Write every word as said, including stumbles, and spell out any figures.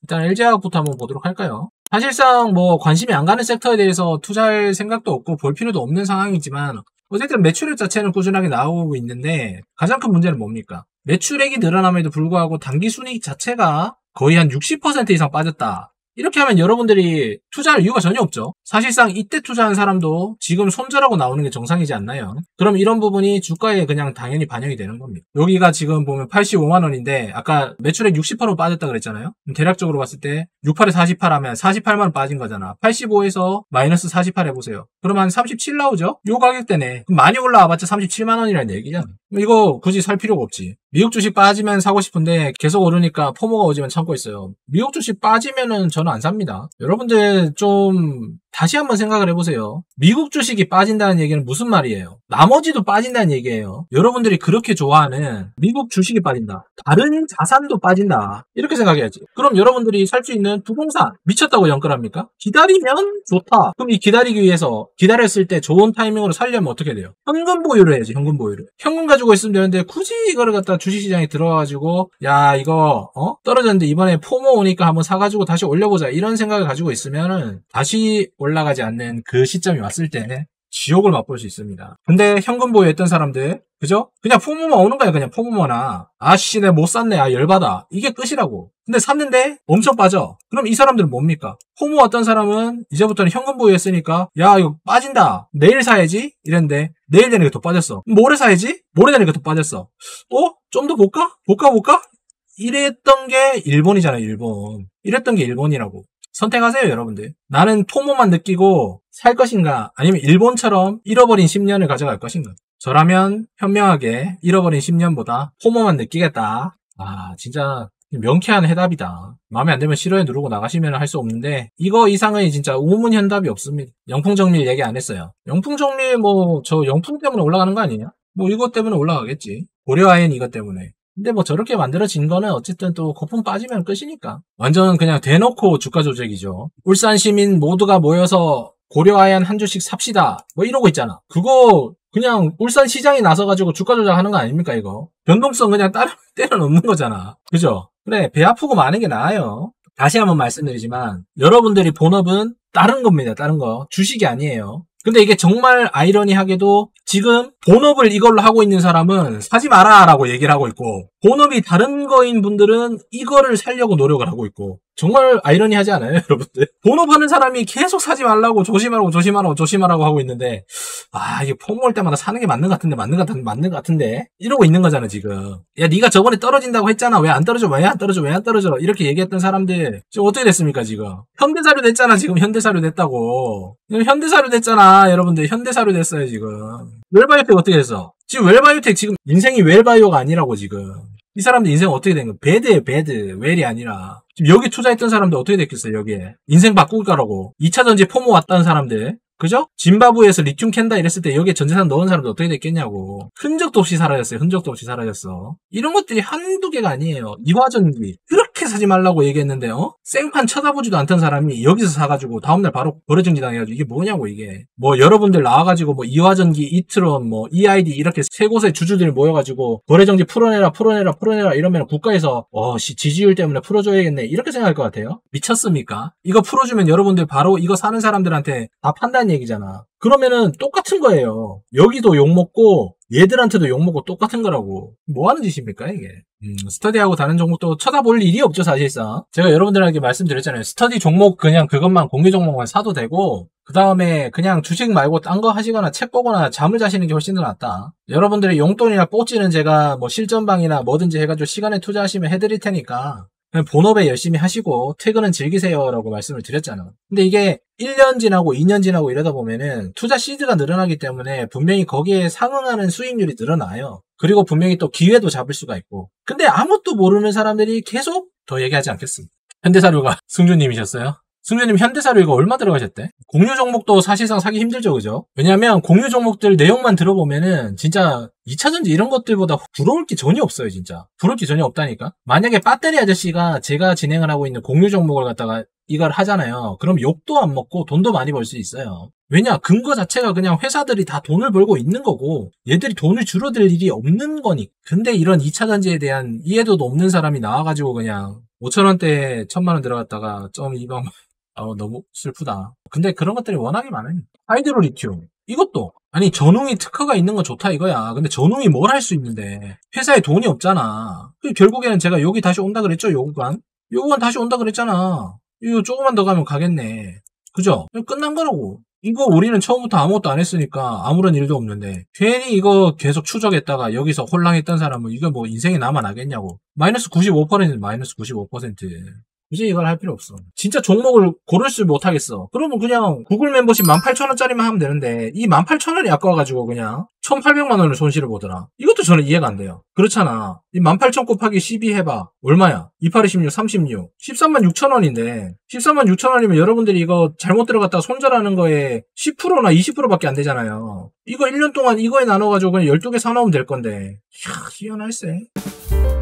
일단 엘지화학부터 한번 보도록 할까요? 사실상 뭐 관심이 안 가는 섹터에 대해서 투자할 생각도 없고 볼 필요도 없는 상황이지만 어쨌든 매출액 자체는 꾸준하게 나오고 있는데 가장 큰 문제는 뭡니까? 매출액이 늘어남에도 불구하고 당기순이익 자체가 거의 한 육십 퍼센트 이상 빠졌다. 이렇게 하면 여러분들이 투자할 이유가 전혀 없죠. 사실상 이때 투자한 사람도 지금 손절하고 나오는 게 정상이지 않나요? 그럼 이런 부분이 주가에 그냥 당연히 반영이 되는 겁니다. 여기가 지금 보면 팔십오만 원인데 아까 매출액 육십 퍼센트 빠졌다 그랬잖아요. 대략적으로 봤을 때 육, 팔에 사십팔 하면 사십팔만 원 빠진 거잖아. 팔십오에서 마이너스 사십팔 해보세요. 그럼 한 삼십칠 나오죠? 요 가격대네. 그럼 많이 올라와봤자 삼십칠만 원이라는 얘기잖아. 이거 굳이 살 필요가 없지. 미국 주식 빠지면 사고 싶은데 계속 오르니까 포모가 오지만 참고 있어요. 미국 주식 빠지면은 저는 안 삽니다. 여러분들 좀 다시 한번 생각을 해보세요. 미국 주식이 빠진다는 얘기는 무슨 말이에요? 나머지도 빠진다는 얘기예요. 여러분들이 그렇게 좋아하는 미국 주식이 빠진다. 다른 자산도 빠진다. 이렇게 생각해야지. 그럼 여러분들이 살 수 있는 부동산 미쳤다고 연끌합니까? 기다리면 좋다. 그럼 이 기다리기 위해서 기다렸을 때 좋은 타이밍으로 살려면 어떻게 돼요? 현금 보유를 해야지. 현금 보유를. 현금 가지고 있으면 되는데 굳이 이거를 갖다 주식시장에 들어가가지고 야 이거 어? 떨어졌는데 이번에 포모 오니까 한번 사가지고 다시 올려보자 이런 생각을 가지고 있으면은 다시 올라가지 않는 그 시점이 왔을 때 지옥을 맛볼 수 있습니다. 근데 현금 보유했던 사람들 그죠? 그냥 포모만 오는 거야. 그냥 포모만아. 아씨 내가 못 샀네. 아 열받아. 이게 끝이라고. 근데 샀는데 엄청 빠져. 그럼 이 사람들은 뭡니까? 포모 왔던 사람은 이제부터는 현금 보유했으니까 야 이거 빠진다. 내일 사야지 이랬는데 내일 되니까 더 빠졌어. 모레 사야지? 모레 되니까 더 빠졌어. 어? 좀 더 볼까? 볼까 볼까? 이랬던 게 일본이잖아요. 일본. 이랬던 게 일본이라고. 선택하세요 여러분들. 나는 포모만 느끼고 살 것인가 아니면 일본처럼 잃어버린 십 년을 가져갈 것인가. 저라면 현명하게 잃어버린 십 년보다 포모만 느끼겠다. 아 진짜 명쾌한 해답이다. 마음에 안 들면 싫어요 누르고 나가시면 할 수 없는데 이거 이상의 진짜 우문현답이 없습니다. 영풍정밀 얘기 안 했어요. 영풍정밀 뭐 저 영풍 때문에 올라가는 거 아니에요? 뭐 이것 때문에 올라가겠지. 고려아연 이것 때문에. 근데 뭐 저렇게 만들어진 거는 어쨌든 또 거품 빠지면 끝이니까. 완전 그냥 대놓고 주가 조작이죠. 울산 시민 모두가 모여서 고려아연 한 주씩 삽시다. 뭐 이러고 있잖아. 그거 그냥 울산 시장이 나서가지고 주가 조작하는 거 아닙니까 이거? 변동성 그냥 따로 때려 넣는 거잖아. 그죠? 그래 배 아프고 마는 게 나아요. 다시 한번 말씀드리지만 여러분들이 본업은 다른 겁니다. 다른 거. 주식이 아니에요. 근데 이게 정말 아이러니하게도 지금 본업을 이걸로 하고 있는 사람은 사지 마라 라고 얘기를 하고 있고 본업이 다른 거인 분들은 이거를 살려고 노력을 하고 있고 정말 아이러니하지 않아요 여러분들? 본업하는 사람이 계속 사지 말라고 조심하라고 조심하라고 조심하라고 하고 있는데 아 이게 포모 올 때마다 사는 게 맞는 것 같은데 맞는 것 같은데 맞는 것 같은데 이러고 있는 거잖아 지금. 야 네가 저번에 떨어진다고 했잖아. 왜 안 떨어져 왜 안 떨어져 왜 안 떨어져 이렇게 얘기했던 사람들 지금 어떻게 됐습니까 지금? 현대사료 됐잖아 지금. 현대사료 됐다고. 현대사료 됐잖아 여러분들. 현대사료 됐어요 지금. 웰바이오텍 어떻게 됐어? 지금 웰바이오텍 지금 인생이 웰바이오가 아니라고 지금. 이 사람들 인생 어떻게 된 거야? 배드예요 배드. 웰이 아니라. 지금 여기 투자했던 사람들 어떻게 됐겠어요 여기에. 인생 바꿀 거라고. 이 차 전지 포모 왔다는 사람들. 그죠? 짐바브웨에서 리튬 캔다 이랬을 때 여기에 전재산 넣은 사람들 어떻게 됐겠냐고. 흔적도 없이 사라졌어요. 흔적도 없이 사라졌어. 이런 것들이 한두 개가 아니에요. 이화전기. 그렇게 사지 말라고 얘기했는데 어? 생판 쳐다보지도 않던 사람이 여기서 사가지고 다음날 바로 거래정지 당해가지고 이게 뭐냐고 이게. 뭐 여러분들 나와가지고 뭐 이화전기, 이트론, 뭐 이아이디 이렇게 세 곳의 주주들이 모여가지고 거래정지 풀어내라 풀어내라 풀어내라 이러면 국가에서 어씨 지지율 때문에 풀어줘야겠네 이렇게 생각할 것 같아요. 미쳤습니까? 이거 풀어주면 여러분들 바로 이거 사는 사람들한테 다 판단 얘기잖아. 그러면은 똑같은 거예요. 여기도 욕먹고 얘들한테도 욕먹고 똑같은 거라고. 뭐 하는 짓입니까 이게. 음, 스터디하고 다른 종목도 쳐다볼 일이 없죠 사실상. 제가 여러분들에게 말씀드렸잖아요. 스터디 종목 그냥 그것만 공개 종목만 사도 되고 그 다음에 그냥 주식 말고 딴 거 하시거나 책 보거나 잠을 자시는 게 훨씬 더 낫다. 여러분들의 용돈이나 뽀찌는 제가 뭐 실전방이나 뭐든지 해가지고 시간에 투자하시면 해드릴 테니까 그냥 본업에 열심히 하시고 퇴근은 즐기세요 라고 말씀을 드렸잖아. 근데 이게 일 년 지나고 이 년 지나고 이러다 보면은 투자 시드가 늘어나기 때문에 분명히 거기에 상응하는 수익률이 늘어나요. 그리고 분명히 또 기회도 잡을 수가 있고. 근데 아무것도 모르는 사람들이 계속 더 얘기하지 않겠습니다. 현대사료가 승주님이셨어요? 승주님 현대사료 이거 얼마 들어가셨대? 공유 종목도 사실상 사기 힘들죠 그죠? 왜냐면 공유 종목들 내용만 들어보면은 진짜 이 차 전지 이런 것들보다 부러울 게 전혀 없어요 진짜. 부러울 게 전혀 없다니까. 만약에 배터리 아저씨가 제가 진행을 하고 있는 공유 종목을 갖다가 이걸 하잖아요. 그럼 욕도 안 먹고 돈도 많이 벌 수 있어요. 왜냐? 근거 자체가 그냥 회사들이 다 돈을 벌고 있는 거고 얘들이 돈을 줄어들 일이 없는 거니. 근데 이런 이 차 전지에 대한 이해도도 없는 사람이 나와가지고 그냥 오천 원대에 천만 원 들어갔다가 점 이방 어, 너무 슬프다. 근데 그런 것들이 워낙에 많아요. 하이드로 리튬. 이것도. 아니, 전웅이 특허가 있는 건 좋다 이거야. 근데 전웅이 뭘 할 수 있는데. 회사에 돈이 없잖아. 결국에는 제가 여기 다시 온다 그랬죠, 요구간? 요구간 다시 온다 그랬잖아. 이거 조금만 더 가면 가겠네. 그죠? 끝난 거라고. 이거 우리는 처음부터 아무것도 안 했으니까 아무런 일도 없는데 괜히 이거 계속 추적했다가 여기서 홀랑했던 사람은 이거 뭐 인생에 남아나겠냐고. 마이너스 구십오 퍼센트 마이너스 구십오 퍼센트. 굳이 이걸 할 필요 없어. 진짜 종목을 고를 줄 못하겠어. 그러면 그냥 구글 멤버십 만 팔천 원짜리만 하면 되는데 이 만 팔천 원이 아까워가지고 그냥 천팔백만 원을 손실을 보더라. 이것도 저는 이해가 안 돼요. 그렇잖아. 이 만 팔천 곱하기 십이 해봐. 얼마야? 이팔, 이십육, 삼십육. 십삼만 육천 원인데 십삼만 육천 원이면 여러분들이 이거 잘못 들어갔다가 손절하는 거에 십 퍼센트나 이십 퍼센트밖에 안 되잖아요. 이거 일 년 동안 이거에 나눠가지고 그냥 열두 개 사놓으면 될 건데. 이야, 희한할세.